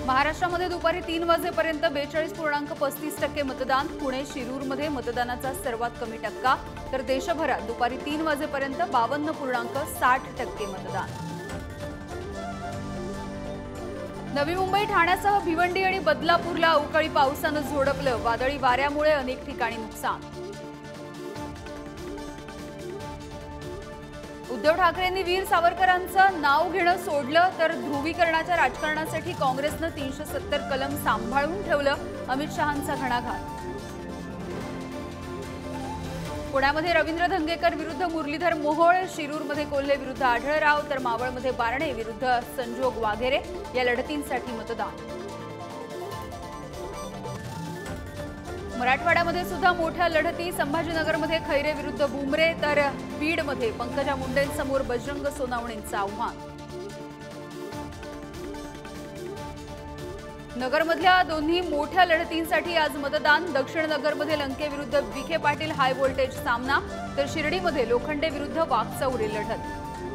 महाराष्ट्रामध्ये दुपारी 3 वाजेपर्यंत 42.35% मतदान। पुणे शिरूरमध्ये मतदानाचा सर्वात कमी टक्का, तर देशभरात दुपारी 3 वाजेपर्यंत 52.60% मतदान। नवी मुंबई, ठाण्यासह भिवंडी आणि बदलापूरला अवकाळी पावसानं झोडपलं। वादळी वाऱ्यामुळे अनेक ठिकाणी नुकसान। उद्धव ठाकरेंनी वीर सावरकरांचं नाव घेणं सोडलं, तर ध्रुवीकरणाच्या राजकारणासाठी काँग्रेसनं 370 कलम सांभाळून ठेवलं। अमित शहांचा घणाघात। पुण्यामध्ये रवींद्र धंगेकर विरुद्ध मुरलीधर मोहोळ, शिरूरमध्ये कोल्हे विरुद्ध आढळराव, तर मावळमध्ये बारणे विरुद्ध संजोग वाघेरे या लढतींसाठी मतदान। मराठवाड्यामध्ये सुद्धा मोठ्या लढती। संभाजीनगरमध्ये खैरे विरुद्ध बुमरे, तर बीडमध्ये पंकजा मुंडेंसमोर बजरंग सोनावणेंचं आव्हान। नगरमधल्या दोन्ही मोठ्या लढतींसाठी आज मतदान। दक्षिण नगरमध्ये लंके विरुद्ध विखे पाटील हाय व्होल्टेज सामना, तर शिर्डीमध्ये लोखंडे विरुद्ध वाकचौरे लढत।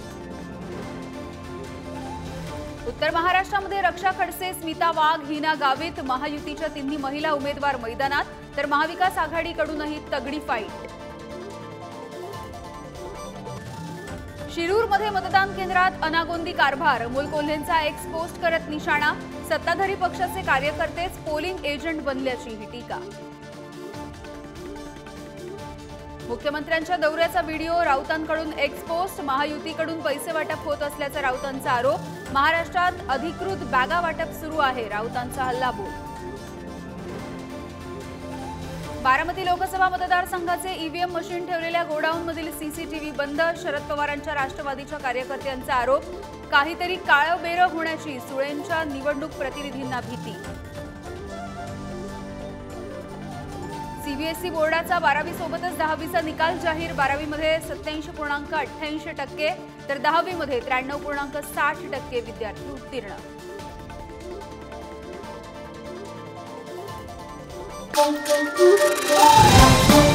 उत्तर महाराष्ट्रामध्ये रक्षा खडसे, स्मिता वाघ, हिना गावित महायुतीच्या तिन्ही महिला उमेदवार मैदानात, तर महाविकास आघाडीकडूनही तगडी फाईट। शिरूरमध्ये मतदान केंद्रात अनागोंदी कारभार। अमोल कोल्हेंचा एक्स पोस्ट करत निशाणा। सत्ताधारी पक्षाचे कार्यकर्तेच पोलिंग एजंट बनल्याची ही टीका। मुख्यमंत्र्यांच्या दौऱ्याचा व्हिडिओ राऊतांकडून एक्स पोस्ट। महायुतीकडून पैसे वाटप होत असल्याचा राऊतांचा आरोप। महाराष्ट्रात अधिकृत बॅगा वाटप सुरू आहे, राऊतांचा हल्लाबोल। बारामती लोकसभा मतदारसंघाचे ईव्हीएम मशीन ठेवलेल्या गोडाऊनमधील सीसीटीव्ही बंद। शरद पवारांच्या राष्ट्रवादीच्या कार्यकर्त्यांचा आरोप। काहीतरी काळबेरं होण्याची सुळेंच्या निवडणूक प्रतिनिधींना भीती। सीबीएसई बोर्डाचा 12वी सोबतच 10वीचा निकाल जाहीर। 12वीमध्ये 87.88%, तर 10वीमध्ये 93.60% विद्यार्थी उत्तीर्ण। Thank you.